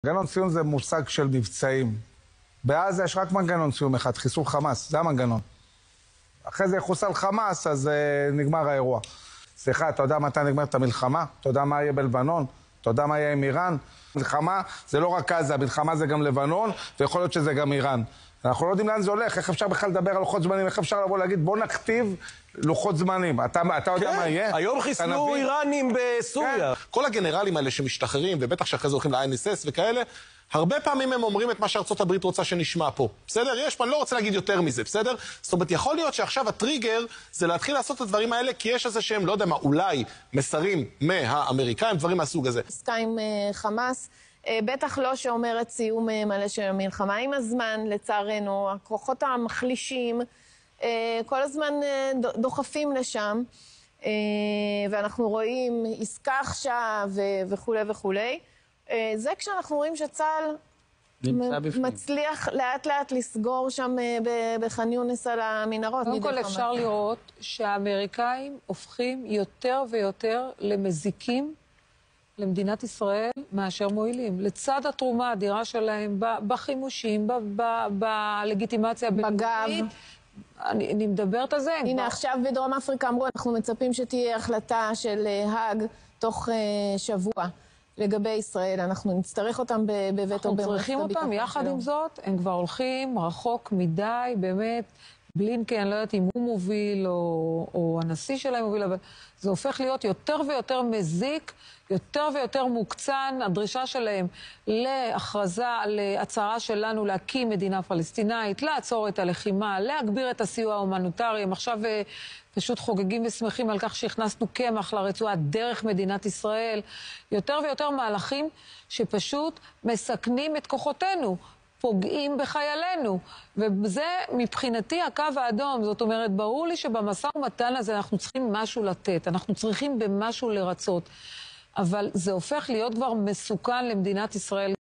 מנגנון סיום זה מושג של מבצעים. בעזה יש רק מנגנון סיום אחד, חיסול חמאס, זה המנגנון. אחרי זה יחוסל חמאס, אז נגמר האירוע. סליחה, אתה יודע מתי נגמרת המלחמה? אתה יודע מה יהיה בלבנון? אתה יודע מה יהיה עם איראן? מלחמה זה לא רק עזה, מלחמה זה גם לבנון, ויכול להיות שזה גם איראן. אנחנו לא יודעים לאן זה הולך, איך אפשר בכלל לדבר על לוחות זמנים, איך אפשר לבוא להגיד בוא נכתיב לוחות זמנים. אתה יודע מה יהיה? היום חיסלו איראנים בסוריה. כל הגנרלים האלה שמשתחררים, ובטח שאחרי זה הולכים ל-INSS וכאלה, הרבה פעמים הם אומרים את מה שארצות הברית רוצה שנשמע פה. בסדר? אני לא רוצה להגיד יותר מזה, בסדר? זאת אומרת, יכול להיות שעכשיו הטריגר זה להתחיל לעשות את הדברים האלה, כי יש איזה שהם, לא יודע מה, אולי מסרים מהאמריקאים, דברים מהסוג הזה. עסקה עם חמאס, בטח לא שאומרת סיום מלא של המלחמה. עם הזמן, לצערנו, הכוחות המחלישים כל הזמן דוחפים לשם, ואנחנו רואים עסקה עכשיו וכו' וכו'. זה כשאנחנו רואים שצה"ל מצליח לאט לאט לסגור שם בח'אן יונס על המנהרות. קודם כל אפשר לראות שהאמריקאים הופכים יותר ויותר למזיקים למדינת ישראל מאשר מועילים. לצד התרומה האדירה שלהם בחימושים, בלגיטימציה בגב. אני מדברת על זה. הנה, עכשיו בדרום אפריקה אמרו, אנחנו מצפים שתהיה החלטה של האג תוך שבוע לגבי ישראל. אנחנו נצטרך אותם בבית אנחנו צריכים אותם, יחד עם זאת, הם כבר הולכים רחוק מדי, באמת, בלינקן, אני לא יודעת אם הוא מוביל או הנשיא שלהם מוביל, אבל זה הופך להיות יותר ויותר מזיק, יותר ויותר מוקצן, הדרישה שלהם להכרזה, להצהרה שלנו להקים מדינה פלסטינאית, לעצור את הלחימה, להגביר את הסיוע ההומניטרי. הם עכשיו פשוט חוגגים ושמחים על כך שהכנסנו קמח לרצועה דרך מדינת ישראל. יותר ויותר מהלכים שפשוט מסכנים את כוחותינו, פוגעים בחיילינו, וזה מבחינתי הקו האדום. זאת אומרת, ברור לי שבמשא ומתן הזה אנחנו צריכים משהו לתת, אנחנו צריכים במשהו לרצות, אבל זה הופך להיות כבר מסוכן למדינת ישראל.